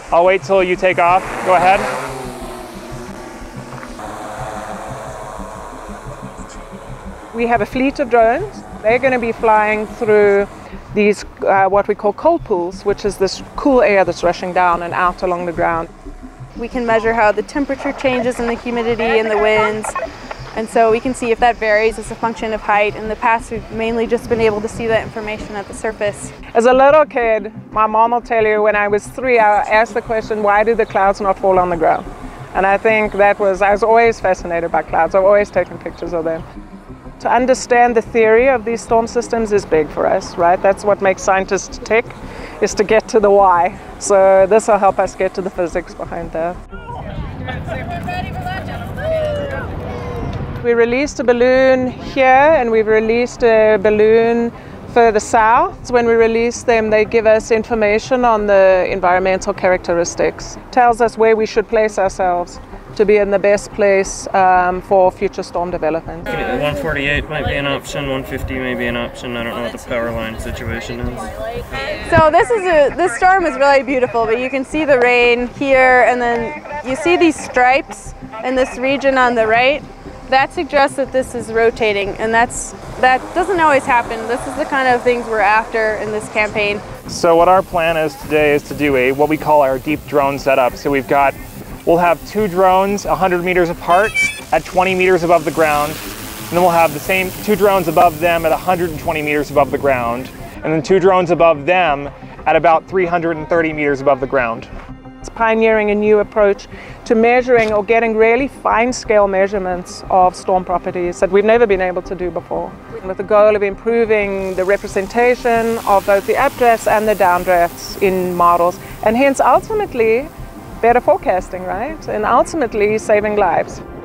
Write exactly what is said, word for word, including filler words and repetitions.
I'll wait till you take off. Go ahead. We have a fleet of drones. They're going to be flying through these, uh, what we call cold pools, which is this cool air that's rushing down and out along the ground. We can measure how the temperature changes and the humidity and the winds. And so we can see if that varies as a function of height. In the past, we've mainly just been able to see that information at the surface. As a little kid, my mom will tell you when I was three, I asked the question, why do the clouds not fall on the ground? And I think that was, I was always fascinated by clouds. I've always taken pictures of them. To understand the theory of these storm systems is big for us, right? That's what makes scientists tick, is to get to the why. So this will help us get to the physics behind that. We released a balloon here and we've released a balloon further south. So when we release them, they give us information on the environmental characteristics. Tells us where we should place ourselves to be in the best place um, for future storm development. one forty-eight might be an option, one fifty may be an option. I don't know what the power line situation is. So this is a this storm is really beautiful, but you can see the rain here, and then you see these stripes in this region on the right. That suggests that this is rotating, and that's that doesn't always happen. This is the kind of things we're after in this campaign. So what our plan is today is to do a what we call our deep drone setup. So we've got We'll have two drones one hundred meters apart at twenty meters above the ground. And then we'll have the same two drones above them at one hundred twenty meters above the ground. And then two drones above them at about three hundred thirty meters above the ground. It's pioneering a new approach to measuring or getting really fine scale measurements of storm properties that we've never been able to do before, with the goal of improving the representation of both the updrafts and the downdrafts in models, and hence ultimately better forecasting, right? And ultimately saving lives.